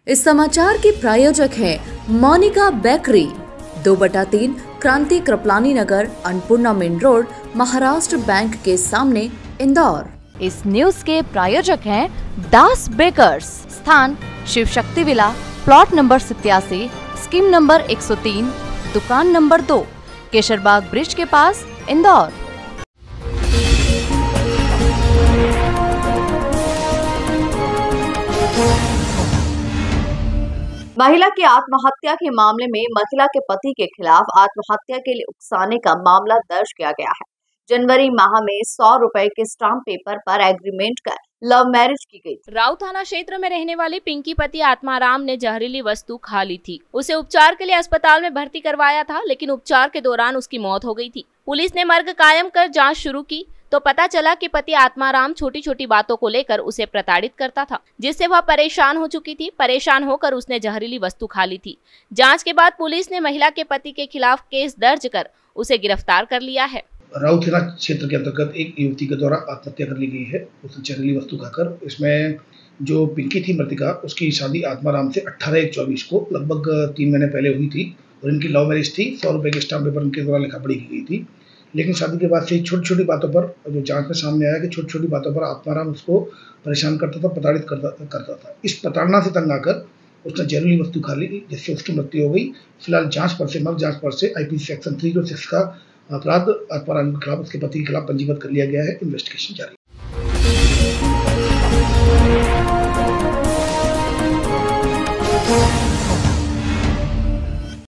इस समाचार के प्रायोजक हैं Monika bakery, 2/3 Kranti Kripalani Nagar, Annapurna main road, Maharashtra bank के सामने, इंदौर। इस न्यूज के प्रायोजक हैं दास बेकर्स, स्थान Shiv Shakti villa, plot number 87, scheme number 103, दुकान नंबर 2, केशरबाग ब्रिज के पास, इंदौर। महिला की आत्महत्या के मामले में महिला के पति के खिलाफ आत्महत्या के लिए उकसाने का मामला दर्ज किया गया है। जनवरी माह में 100 रुपए के स्टाम्प पेपर पर एग्रीमेंट कर लव मैरिज की गई। राव थाना क्षेत्र में रहने वाली पिंकी पति आत्माराम ने जहरीली वस्तु खा ली थी। उसे उपचार के लिए अस्पताल में भर्ती करवाया था, लेकिन उपचार के दौरान उसकी मौत हो गई थी। पुलिस ने मर्ग कायम कर जांच शुरू की तो पता चला कि पति आत्माराम छोटी छोटी बातों को लेकर उसे प्रताड़ित करता था, जिससे वह परेशान हो चुकी थी। परेशान होकर उसने जहरीली वस्तु खा ली थी। जांच के बाद पुलिस ने महिला के पति के खिलाफ केस दर्ज कर उसे गिरफ्तार कर लिया है। राव थाना क्षेत्र के अंतर्गत एक युवती के द्वारा आत्महत्या कर ली गई है, उसने जहरीली वस्तु खाकर। इसमें जो पिंकी थी मृतिका, उसकी शादी आत्माराम से 18/1/24 को लगभग 3 महीने पहले हुई थी और इनकी लव मैरिज थी। 100 रुपए के स्टाम्प पेपर इनके द्वारा लिखा पढ़ी की गई थी। लेकिन शादी के बाद से छोटी छोटी बातों पर, जो जांच में सामने आया कि छोटी छोटी बातों पर आत्माराम उसको परेशान करता था, प्रताड़ित करता था। इस प्रताड़ना से तंग आकर उसने जहरीली वस्तु खा ली, जिससे उसकी मृत्यु हो गई। फिलहाल जांच पर से IPC सेक्शन 306 का अपराध आत्माराम के खिलाफ, उसके पति के खिलाफ पंजीबद्ध कर लिया गया है। इन्वेस्टिगेशन जारी।